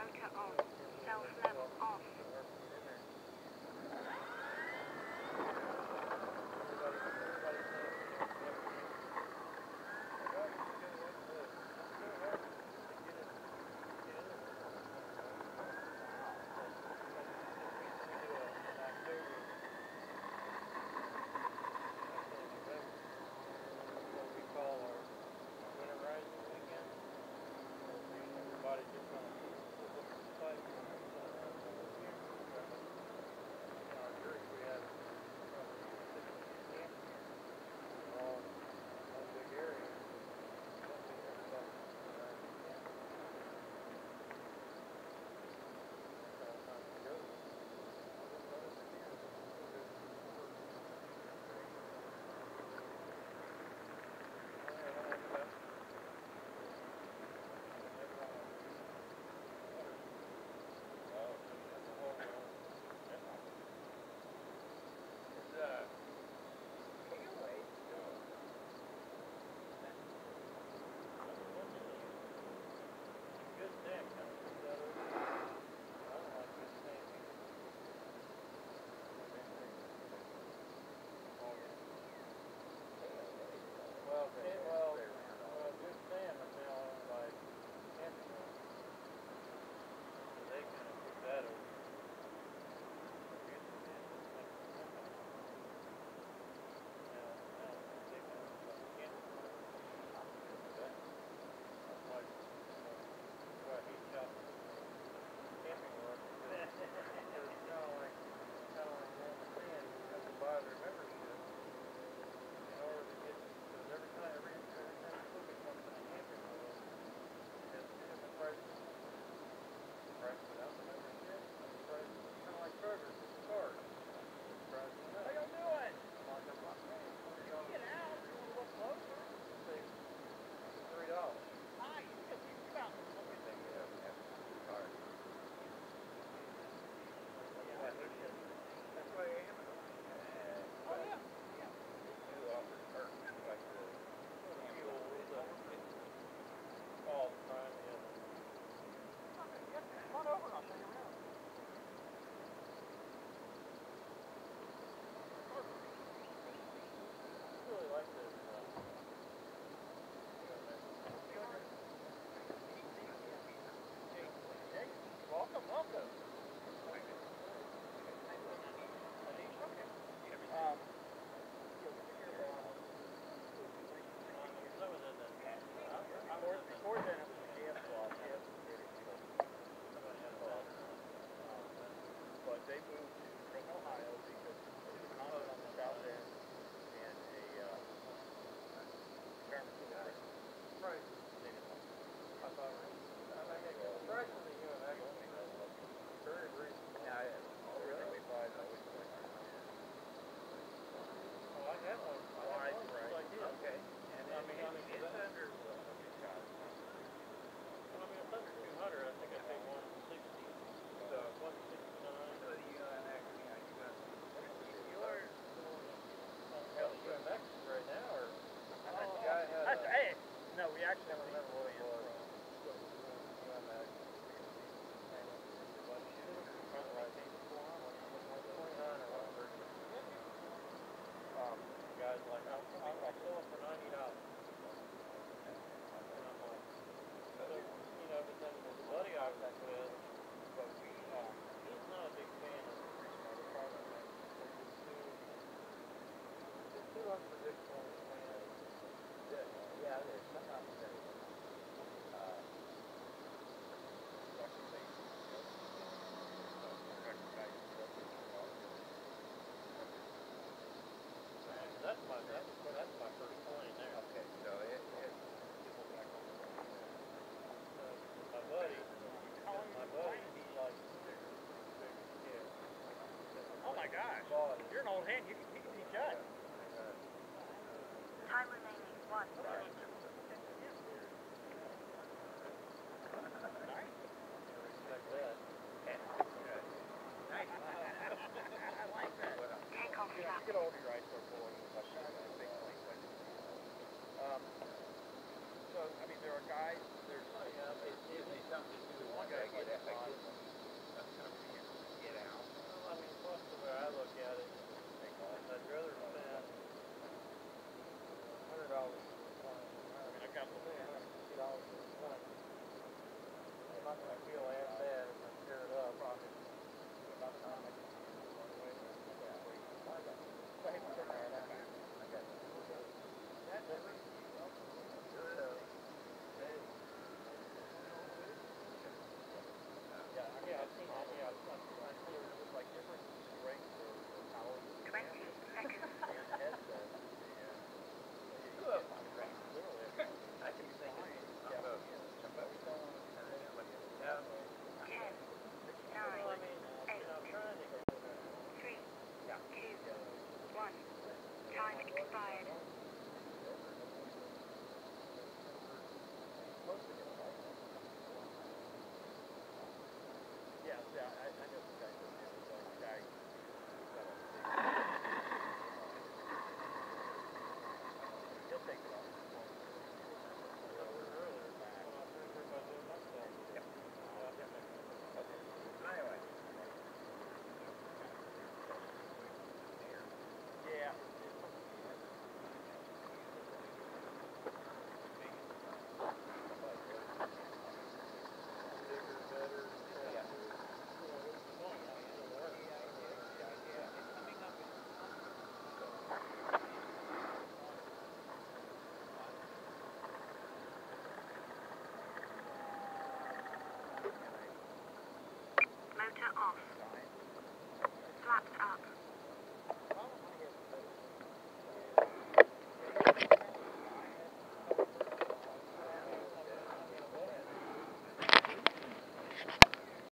Motor on. Self-level off. You're an old hand, you can teach us. Time remaining 1 minute. Nice. I like that. Takeoff flap. You get all your rights are board. So, I mean, there are guys, there's one guy gets feel as bad as I tear it up. About the time I get away from it. Yeah, I've seen that. Yeah, it's like different strengths or powers. 20 seconds. I can be thinking, Ten, nine, 8, 3, 2, 1. Time expired. yeah, I know the guy. The guy. He'll take it off. Anyway. Yeah. Motor off. Flaps up.